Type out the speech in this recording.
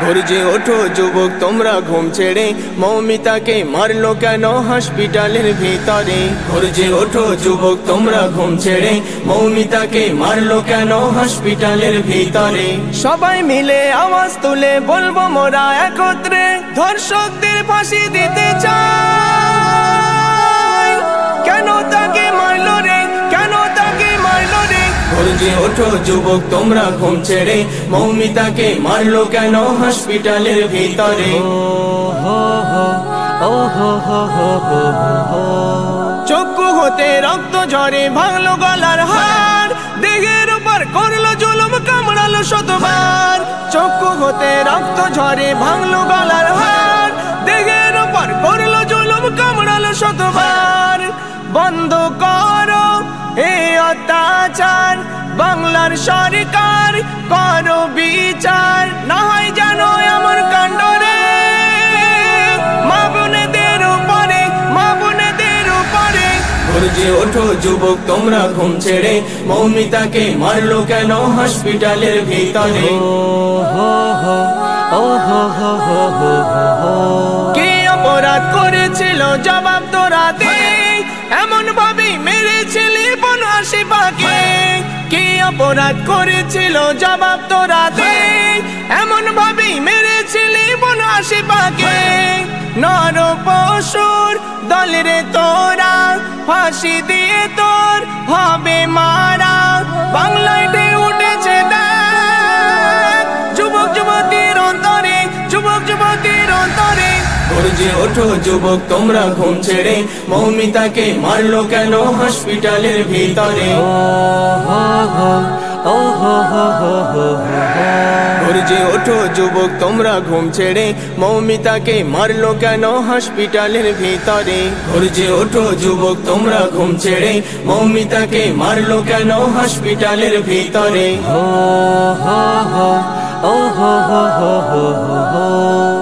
গর্জে ওঠো যুবক তোমরা ঘুম ছেড়ে, মৌমিতাকে মারলো কেন হসপিটালের ভিতরে। গর্জে ওঠো যুবক তোমরা ঘুম ছেড়ে, মৌমিতাকে মারলো কেন হসপিটালের ভিতরে। সবাই মিলে আওয়াজ তুলে বলবো মোরা একত্রে, ধর্ষকদের ফাঁসি দিতে চাই। কেন তাকে মারলো রে, কেন তাকে মারলো রে। গর্জে ওঠো যুবক তোমরা ঘুম ছেড়ে, মৌমিতাকে মারলো কেন হসপিটালের ভিতরে। চক্ষু হতে রক্ত ঝরে ভাঙলো গলার হাড়, দেহের উপর করলো জুলুম কামড়ালো শতবার। চক্ষু হতে রক্ত ঝরে ভাঙলো গলার হাড়, দেহের উপর করলো জুলুম কামড়ালো শতবার। বন্ধ করো এই অত্যাচার, বাংলার সরকার করো বিচার। না হয় জানো এমন কাণ্ড রে, মা বোনেদের উপরে, মা বোনেদের উপরে। গর্জে ওঠো যুবক তোমরা ঘুম ছেড়ে, মৌমিতাকে মারলো কেন হসপিটালের ভিতরে। কে অপরাধ করেছিল জবাব তোরা দে, এমন ভাবে মেরেছিলি বনু হাসিফাকে। কে অপরাধ করেছিল জবাব তোরা দে, এমন ভাবে মেরেছিলি বনু হাসিফাকে। নর পশুর দলের তোরা, ফাঁসি দিয়ে তোর হবে মারা। বাংলায় ঢেউ উঠেছে দেখ যুবক যুবতীর অন্তরে, যুবক যুবতীর অন্তরে। গর্জে ওঠো যুবক তোমরা ঘুম ছেড়ে, মৌমিতাকে মারলো কেন হসপিটালের ভিতরে। গর্জে ওঠো যুবক তোমরা ঘুম ছেড়ে, মৌমিতাকে মারলো কেন হসপিটালের ভিতরে। গর্জে ওঠো যুবক তোমরা ঘুম ছেড়ে, মৌমিতাকে মারলো কেন হসপিটালের ভিতরে।